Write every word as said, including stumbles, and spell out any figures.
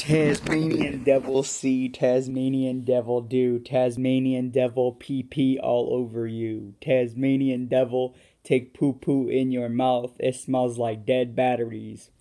Tasmanian devil see, Tasmanian devil do, Tasmanian devil pee pee all over you. Tasmanian devil take poo poo in your mouth, it smells like dead batteries.